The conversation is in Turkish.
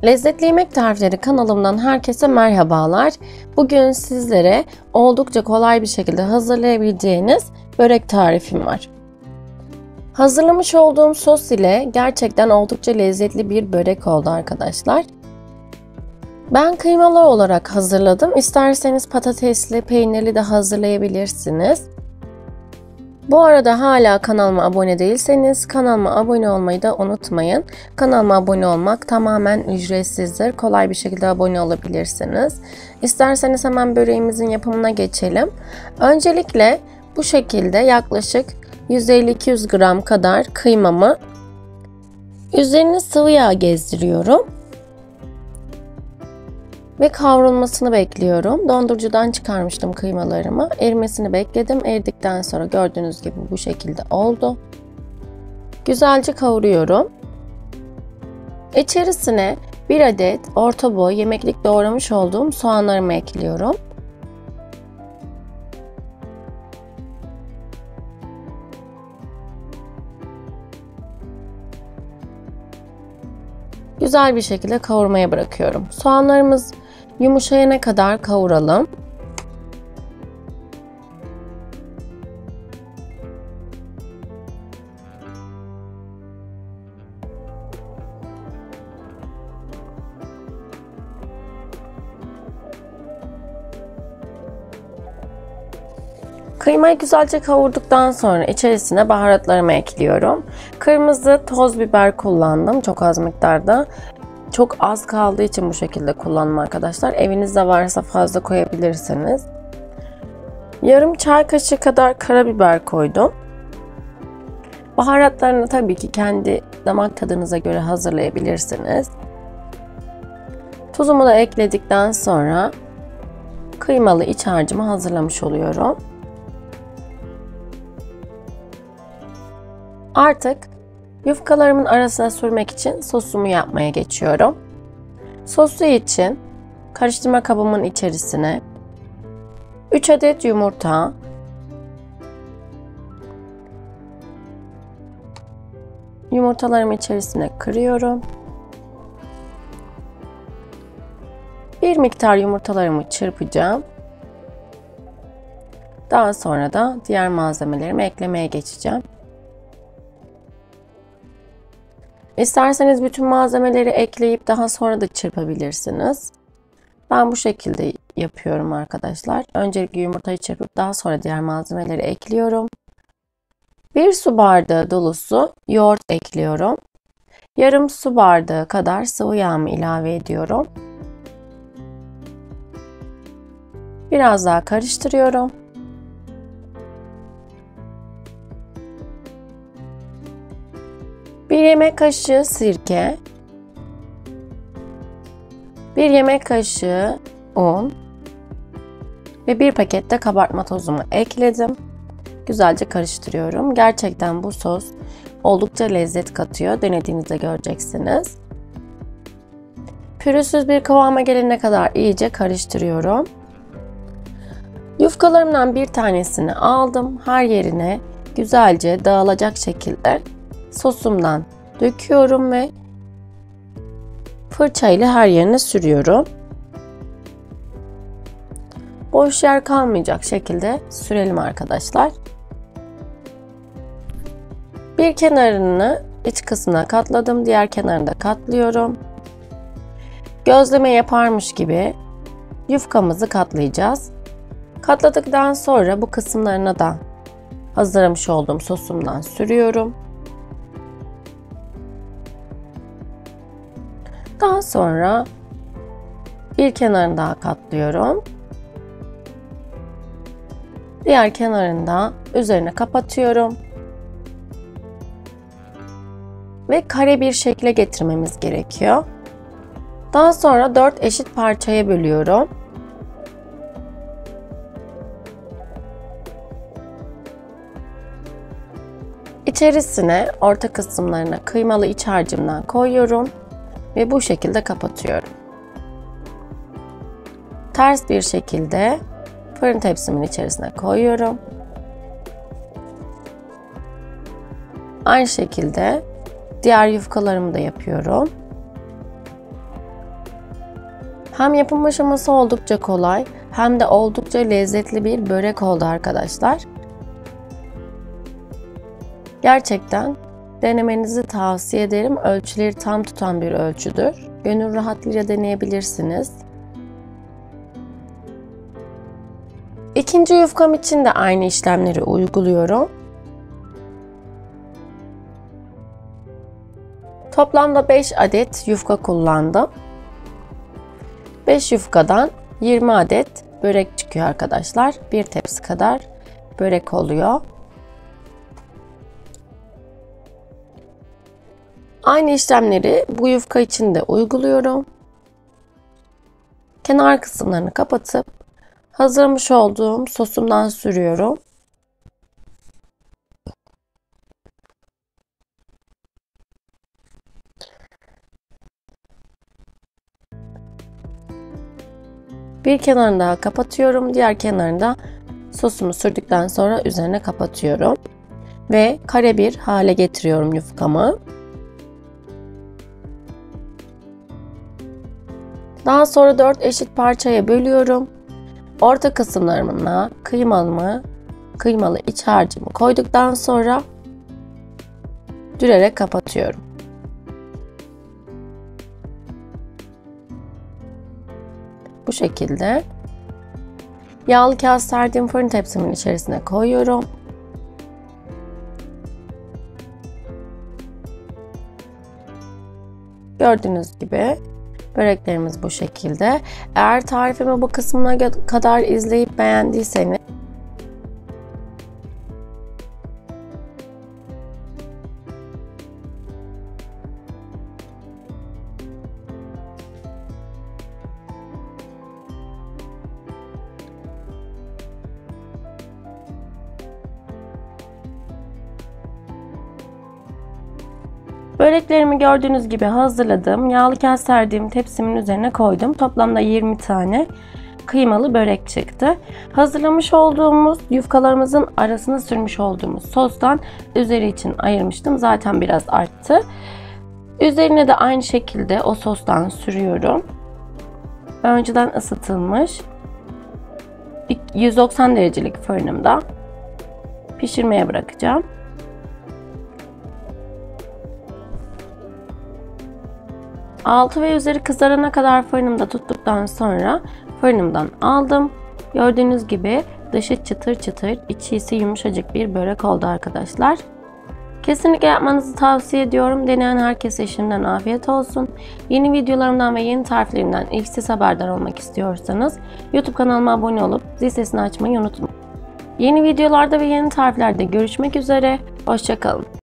Lezzetli Yemek Tarifleri kanalımdan herkese merhabalar. Bugün sizlere oldukça kolay bir şekilde hazırlayabileceğiniz börek tarifim var. Hazırlamış olduğum sos ile gerçekten oldukça lezzetli bir börek oldu arkadaşlar. Ben kıymalı olarak hazırladım. İsterseniz patatesli, peynirli de hazırlayabilirsiniz. Bu arada hala kanalıma abone değilseniz kanalıma abone olmayı da unutmayın. Kanalıma abone olmak tamamen ücretsizdir. Kolay bir şekilde abone olabilirsiniz. İsterseniz hemen böreğimizin yapımına geçelim. Öncelikle bu şekilde yaklaşık 150-200 gram kadar kıymamı üzerine sıvı yağ gezdiriyorum. Ve kavrulmasını bekliyorum. Dondurucudan çıkarmıştım kıymalarımı. Erimesini bekledim. Eridikten sonra gördüğünüz gibi bu şekilde oldu. Güzelce kavuruyorum. İçerisine bir adet orta boy yemeklik doğramış olduğum soğanlarımı ekliyorum. Güzel bir şekilde kavurmaya bırakıyorum. Soğanlarımız yumuşayana kadar kavuralım. Kıymayı güzelce kavurduktan sonra içerisine baharatlarımı ekliyorum. Kırmızı toz biber kullandım çok az miktarda. Çok az kaldığı için bu şekilde kullandım arkadaşlar. Evinizde varsa fazla koyabilirsiniz. Yarım çay kaşığı kadar karabiber koydum. Baharatlarını tabii ki kendi damak tadınıza göre hazırlayabilirsiniz. Tuzumu da ekledikten sonra kıymalı iç harcımı hazırlamış oluyorum. Artık yufkalarımın arasına sürmek için sosumu yapmaya geçiyorum. Sosu için karıştırma kabımın içerisine 3 adet yumurta, yumurtalarımı içerisine kırıyorum. Bir miktar yumurtalarımı çırpacağım. Daha sonra da diğer malzemelerimi eklemeye geçeceğim. İsterseniz bütün malzemeleri ekleyip daha sonra da çırpabilirsiniz. Ben bu şekilde yapıyorum arkadaşlar. Öncelikle yumurtayı çırpıp daha sonra diğer malzemeleri ekliyorum. 1 su bardağı dolusu yoğurt ekliyorum. Yarım su bardağı kadar sıvı yağımı ilave ediyorum. Biraz daha karıştırıyorum. Bir yemek kaşığı sirke, 1 yemek kaşığı un ve 1 paket de kabartma tozumu ekledim. Güzelce karıştırıyorum. Gerçekten bu sos oldukça lezzet katıyor. Denediğinizde göreceksiniz. Pürüzsüz bir kıvama gelene kadar iyice karıştırıyorum. Yufkalarımdan bir tanesini aldım. Her yerine güzelce dağılacak şekilde sosumdan döküyorum ve fırça ile her yerine sürüyorum. Boş yer kalmayacak şekilde sürelim arkadaşlar. Bir kenarını iç kısmına katladım. Diğer kenarını da katlıyorum. Gözleme yaparmış gibi yufkamızı katlayacağız. Katladıktan sonra bu kısımlarına da hazırlamış olduğum sosumdan sürüyorum. Daha sonra bir kenarını daha katlıyorum. Diğer kenarını da üzerine kapatıyorum. Ve kare bir şekle getirmemiz gerekiyor. Daha sonra 4 eşit parçaya bölüyorum. İçerisine orta kısımlarına kıymalı iç harcımdan koyuyorum. Ve bu şekilde kapatıyorum. Ters bir şekilde fırın tepsimin içerisine koyuyorum. Aynı şekilde diğer yufkalarımı da yapıyorum. Hem yapım aşaması oldukça kolay hem de oldukça lezzetli bir börek oldu arkadaşlar. Gerçekten denemenizi tavsiye ederim. Ölçüleri tam tutan bir ölçüdür. Gönül rahatlığıyla deneyebilirsiniz. İkinci yufkam için de aynı işlemleri uyguluyorum. Toplamda 5 adet yufka kullandım. 5 yufkadan 20 adet börek çıkıyor arkadaşlar. Bir tepsi kadar börek oluyor. Aynı işlemleri bu yufka için de uyguluyorum. Kenar kısımlarını kapatıp hazırlamış olduğum sosumdan sürüyorum. Bir kenarını daha kapatıyorum. Diğer kenarını da sosumu sürdükten sonra üzerine kapatıyorum. Ve kare bir hale getiriyorum yufkamı. Daha sonra 4 eşit parçaya bölüyorum. Orta kısımlarına kıymalı iç harcımı koyduktan sonra dürerek kapatıyorum. Bu şekilde yağlı kağıt serdiğim fırın tepsimin içerisine koyuyorum. Gördüğünüz gibi böreklerimiz bu şekilde. Eğer tarifimi bu kısmına kadar izleyip beğendiyseniz böreklerimi gördüğünüz gibi hazırladım. Yağlı kağıt serdiğim tepsimin üzerine koydum. Toplamda 20 tane kıymalı börek çıktı. Hazırlamış olduğumuz yufkalarımızın arasına sürmüş olduğumuz sostan üzeri için ayırmıştım. Zaten biraz arttı. Üzerine de aynı şekilde o sostan sürüyorum. Önceden ısıtılmış 190 derecelik fırınımda pişirmeye bırakacağım. Altı ve üzeri kızarana kadar fırınımda tuttuktan sonra fırınımdan aldım. Gördüğünüz gibi dışı çıtır çıtır, içi ise yumuşacık bir börek oldu arkadaşlar. Kesinlikle yapmanızı tavsiye ediyorum. Deneyen herkese şimdiden afiyet olsun. Yeni videolarımdan ve yeni tariflerimden ilk siz haberdar olmak istiyorsanız YouTube kanalıma abone olup zil sesini açmayı unutmayın. Yeni videolarda ve yeni tariflerde görüşmek üzere. Hoşça kalın.